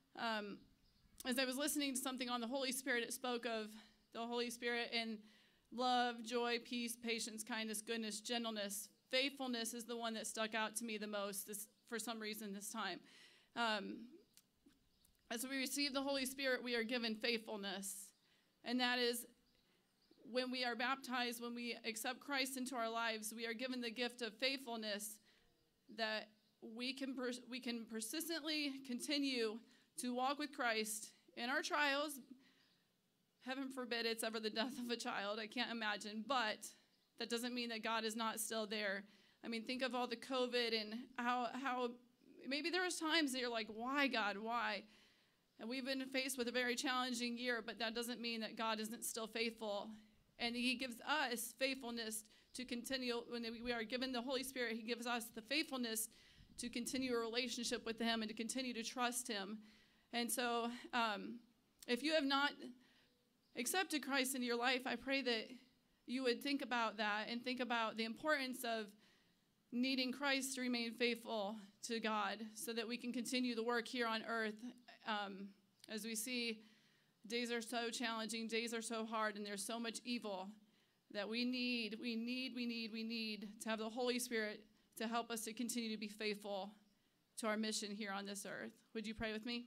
as I was listening to something on the Holy Spirit, it spoke of the Holy Spirit and love, joy, peace, patience, kindness, goodness, gentleness. Faithfulness is the one that stuck out to me the most for some reason this time. As we receive the Holy Spirit, we are given faithfulness. And that is when we are baptized, when we accept Christ into our lives, we are given the gift of faithfulness that we can persistently continue to walk with Christ in our trials. Heaven forbid it's ever the death of a child. I can't imagine. But that doesn't mean that God is not still there. I mean, think of all the COVID and how maybe there was times that you're like, why, God, why? And we've been faced with a very challenging year, but that doesn't mean that God isn't still faithful. And he gives us faithfulness to continue. When we are given the Holy Spirit, he gives us the faithfulness to continue a relationship with him and to continue to trust him. And so if you have not accepted Christ into your life, I pray that you would think about that and think about the importance of needing Christ to remain faithful to God so that we can continue the work here on earth. As we see, days are so challenging, days are so hard, and there's so much evil that we need to have the Holy Spirit to help us to continue to be faithful to our mission here on this earth. Would you pray with me?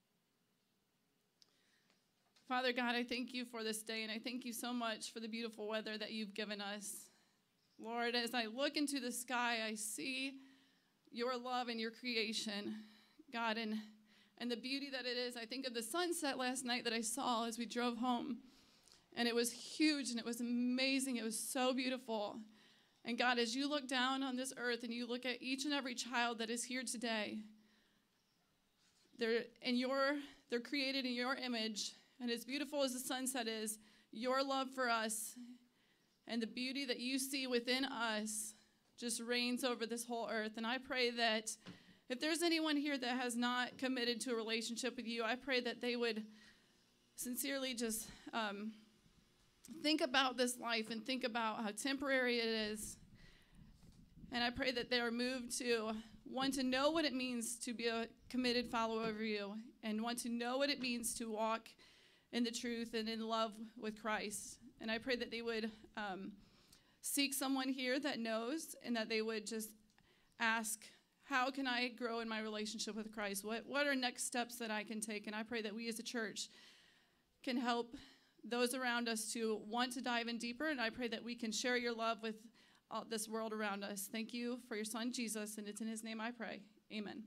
Father God, I thank you for this day, and I thank you so much for the beautiful weather that you've given us. Lord, as I look into the sky, I see your love and your creation, God, and the beauty that it is. I think of the sunset last night that I saw as we drove home, and it was huge, and it was amazing. It was so beautiful. And God, as you look down on this earth and you look at each and every child that is here today, they're created in your image. And as beautiful as the sunset is, your love for us and the beauty that you see within us just reigns over this whole earth. And I pray that if there's anyone here that has not committed to a relationship with you, I pray that they would sincerely just think about this life and think about how temporary it is. And I pray that they are moved to want to know what it means to be a committed follower of you and want to know what it means to walk in the truth and in love with Christ. And I pray that they would seek someone here that knows and that they would just ask, how can I grow in my relationship with Christ? What are next steps that I can take? And I pray that we as a church can help those around us to want to dive in deeper. And I pray that we can share your love with this world around us. Thank you for your son, Jesus. And it's in his name I pray. Amen.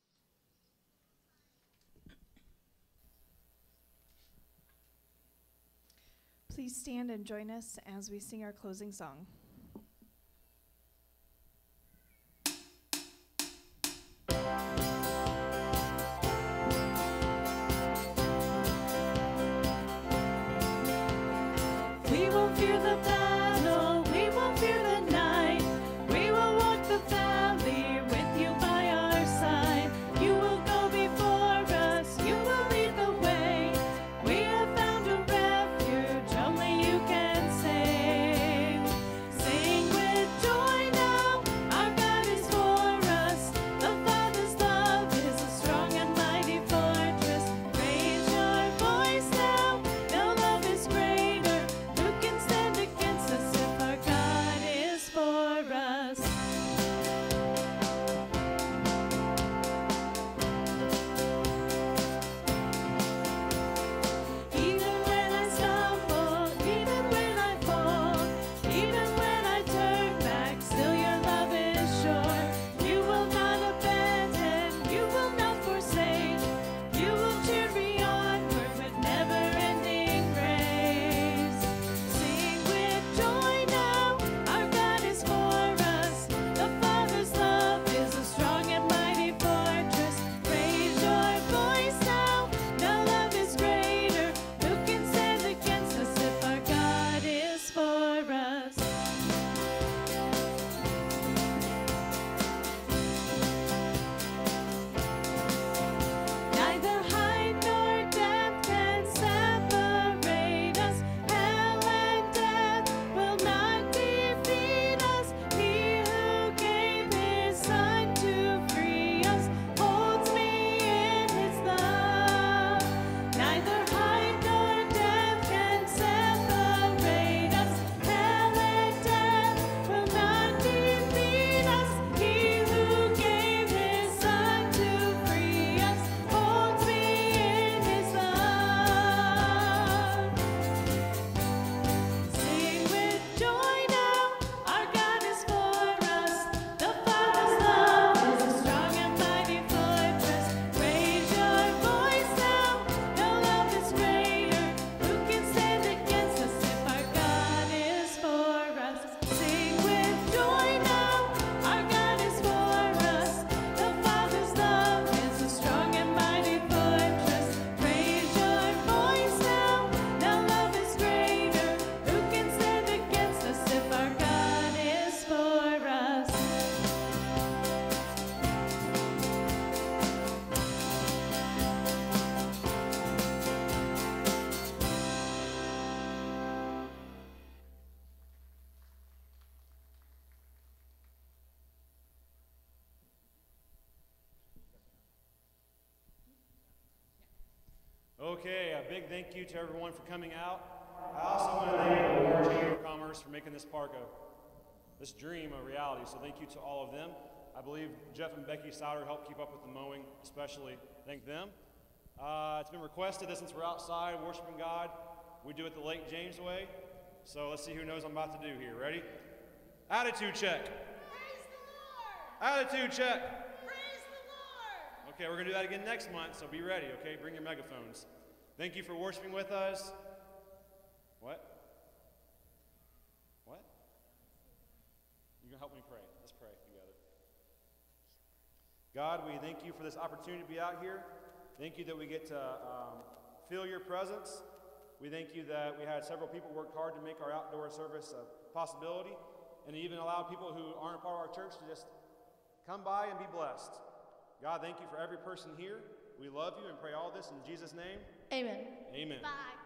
Please stand and join us as we sing our closing song. We won't fear the battle, we won't fear the night. We will walk the valley with you by our side. You will go before us, you will lead the way. We have found a refuge only you can save. Sing with joy now, our God is for us. The Father's love is a strong and mighty fortress. Raise your voice now, no love is greater. Who can stand against us if our God is for us? Even when I stumble, even when I fall, even when I turn back, still your love is sure. You will not abandon, you will not forsake. You will cheer me onward with never-ending grace. Sing with joy now, our God is for us. The Father's love is a strong and mighty fortress. Raise your voice now, no love is greater. Who can stand against us if our God is for us? Neither height nor depth can separate us. Hell and death will not defeat us. He who gave his Son to free us holds me in his love. Neither height nor depth can separate us. Hell and death will not defeat us. He who gave his Son to free us holds me in his love. Sing with joy now, our God is for us. The Father's love is a strong and mighty fortress. Raise your voice now, no love is greater. Who can stand against us if our God is for us? Sing with joy now, our God is for us. The Father's love is a strong and mighty fortress. Raise your voice now, no love is greater. Who can stand against us if our God is for us? Okay, a big thank you to everyone for coming out. I also want to thank the Warren Chamber of Commerce for making this park this dream a reality. So thank you to all of them. I believe Jeff and Becky Souder helped keep up with the mowing, especially. Thank them. It's been requested that since we're outside worshiping God, we do it the Lake James way. So let's see who knows I'm about to do here. Ready? Attitude check. Praise the Lord! Attitude check. Praise the Lord! Okay, we're going to do that again next month, so be ready, okay? Bring your megaphones. Thank you for worshiping with us. What? What? You can help me pray. Let's pray together. God, we thank you for this opportunity to be out here. Thank you that we get to feel your presence. We thank you that we had several people work hard to make our outdoor service a possibility, and even allow people who aren't a part of our church to just come by and be blessed. God, thank you for every person here. We love you and pray all this in Jesus' name. Amen. Amen. Bye.